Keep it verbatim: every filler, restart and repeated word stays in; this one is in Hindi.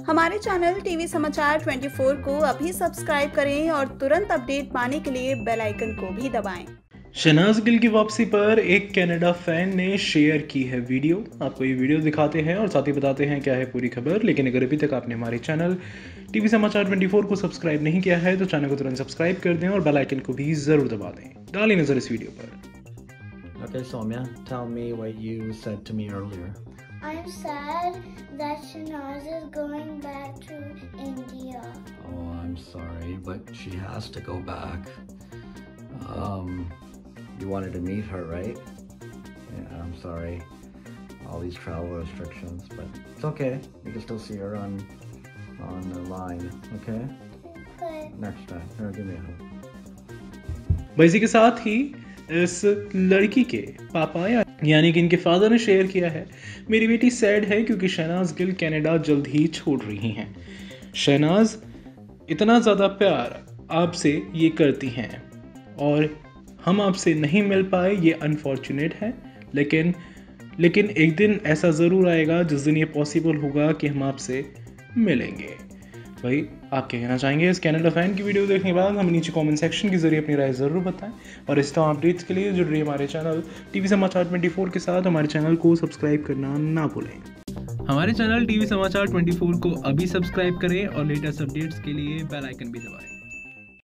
हमारे चैनल टीवी समाचार चौबीस को अभी सब्सक्राइब करें और तुरंत अपडेट पाने के लिए बेल आइकन को भी दबाएं। शहनाज गिल की वापसी पर एक कनाडा फैन ने शेयर की है वीडियो। आपको ये वीडियो दिखाते हैं और साथ ही बताते हैं क्या है पूरी खबर। लेकिन अगर अभी तक आपने हमारे चैनल टीवी समाचार चौबीस को सब्सक्राइब नहीं किया है तो चैनल को तुरंत सब्सक्राइब कर दें और बेल आइकन को भी जरूर दबा दें। डालिए नजर इस वीडियो पर। Okay, Soumya, tell me what you said to me earlier. I'm sad that Shahnaz is going back to India. Oh, I'm sorry, but she has to go back. Um, you wanted to meet her, right? Yeah, I'm sorry. All these travel restrictions, but it's okay. You can still see her on on the line, okay? But Next time. Here, give me a hug. इसी के साथ ही इस लड़की के पापा या यानी कि इनके फादर ने शेयर किया है, मेरी बेटी सैड है क्योंकि शहनाज गिल कनाडा जल्द ही छोड़ रही हैं। शहनाज इतना ज़्यादा प्यार आपसे ये करती हैं और हम आपसे नहीं मिल पाए, ये अनफॉर्चुनेट है। लेकिन लेकिन एक दिन ऐसा ज़रूर आएगा जिस दिन ये पॉसिबल होगा कि हम आपसे मिलेंगे। भाई आप क्या कहना चाहेंगे इस कनाडा फैन की वीडियो देखने के बाद? हमें नीचे कमेंट सेक्शन के जरिए अपनी राय ज़रूर बताएं और इस तरह अपडेट्स के लिए जुड़ रही हमारे चैनल टीवी समाचार चौबीस के साथ हमारे चैनल को सब्सक्राइब करना ना भूलें। हमारे चैनल टीवी समाचार चौबीस को अभी सब्सक्राइब करें और लेटेस्ट अपडेट्स के लिए बेल आइकन भी दबाएं।